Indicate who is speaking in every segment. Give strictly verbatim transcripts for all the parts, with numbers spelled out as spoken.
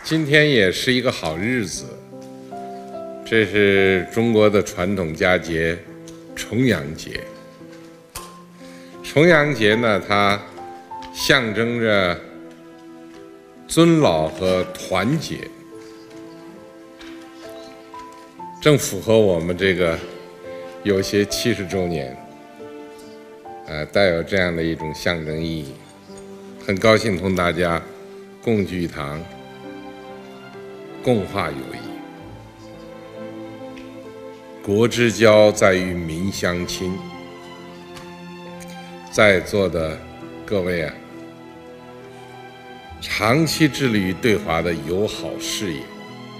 Speaker 1: 今天也是一个好日子，这是中国的传统佳节重阳节。重阳节呢，它象征着尊老和团结，正符合我们这个有些七十周年，呃，带有这样的一种象征意义。很高兴同大家共聚一堂，共话友谊。国之交在于民相亲。在座的各位啊，长期致力于对华的友好事业，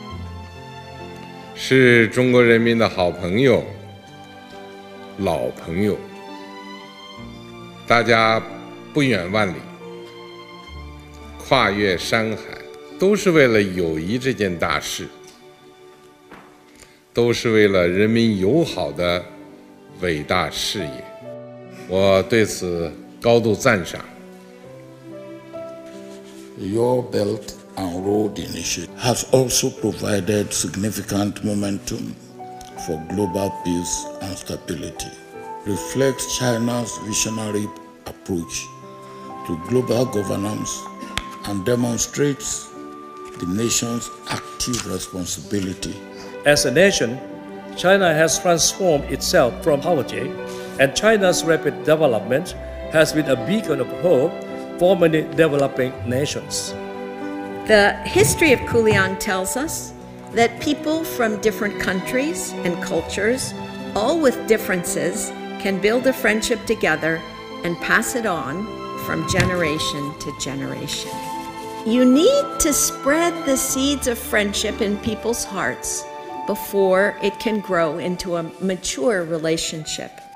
Speaker 1: 是中国人民的好朋友、老朋友。大家不远万里，跨越山海，都是为了友谊这件大事，都是为了人民友好的伟大事业。我对此高度赞赏。
Speaker 2: Your Belt and Road Initiative has also provided significant momentum for global peace and stability, reflects China's visionary approach to global governance, and demonstrates the nation's active responsibility.
Speaker 3: As a nation, China has transformed itself from poverty, and China's rapid development has been a beacon of hope for many developing nations.
Speaker 4: The history of Kuliang tells us that people from different countries and cultures, all with differences, can build a friendship together and pass it on from generation to generation. You need to spread the seeds of friendship in people's hearts before it can grow into a mature relationship.